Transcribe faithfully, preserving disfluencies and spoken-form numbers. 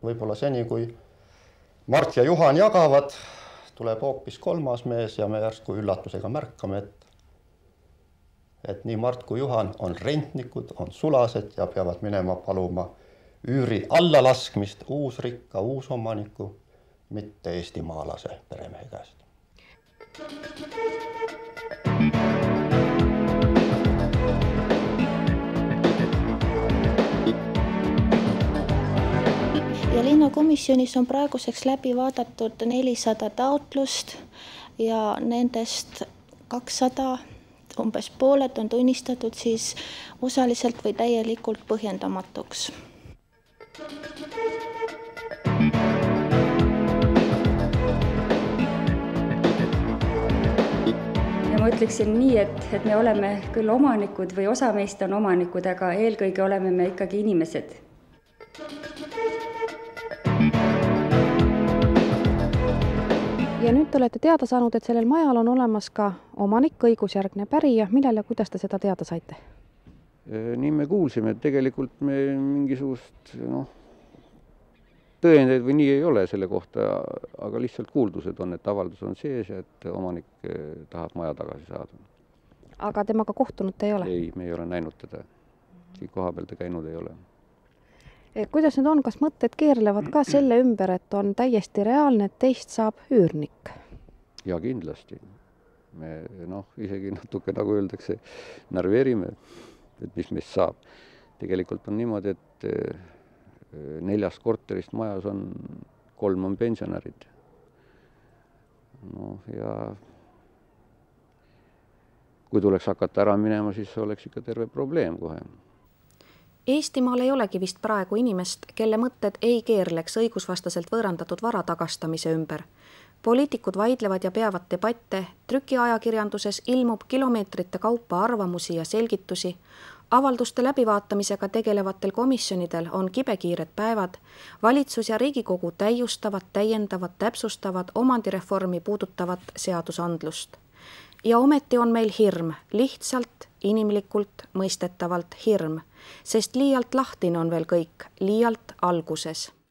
võib-olla seni, kui Mart ja Juhan jagavad, tuleb hoopis kolmas mees ja me järsku üllatusega märkame, et et nii Mart kui Juhan on rentnikud, on sulased ja peavad minema paluma üüri allalaskmist uusrikka, uusomaniku, mitte eestimaalase peremehe käest. Ja linnakomisjonis on praeguseks läbi vaadatud nelisada taotlust ja nendest kakssada, umbes pooled on tunnistatud siis osaliselt või täielikult põhjendamatuks. Ja ma ütleksin nii, et, et me oleme küll omanikud või osa meist on omanikud, aga eelkõige oleme me ikkagi inimesed. Ja nüüd te olete teada saanud, et sellel majal on olemas ka omanik, õigusjärgne pärija. Millal ja kuidas te seda teada saite? Nii me kuulsime, et tegelikult me mingisugust noh, tõendeid või nii ei ole selle kohta, aga lihtsalt kuuldused on, et avaldus on sees ja et omanik tahab maja tagasi saada. Aga temaga kohtunud te ei ole? Ei, me ei ole näinud teda. Siin koha peal ta käinud ei ole. Kuidas nüüd on, kas mõtted keerlevad ka selle ümber, et on täiesti reaalne, et teist saab üürnik? Ja kindlasti. Me noh, isegi natuke nagu öeldakse, närveerime, et mis meist saab. Tegelikult on niimoodi, et neljast korterist majas on kolm on pensionärid. No ja kui tuleks hakata ära minema, siis oleks ikka terve probleem kohe. Eestimaal ei olegi vist praegu inimest, kelle mõtted ei keerleks õigusvastaselt võõrandatud vara tagastamise ümber. Poliitikud vaidlevad ja peavad debatte, trükiajakirjanduses ilmub kilomeetrite kaupa arvamusi ja selgitusi, avalduste läbivaatamisega tegelevatel komisjonidel on kibekiired päevad, valitsus ja Riigikogu täiustavad, täiendavad, täpsustavad omandireformi puudutavat seadusandlust. Ja ometi on meil hirm, lihtsalt, inimlikult, mõistetavalt hirm, sest liialt lahtine on veel kõik, liialt alguses.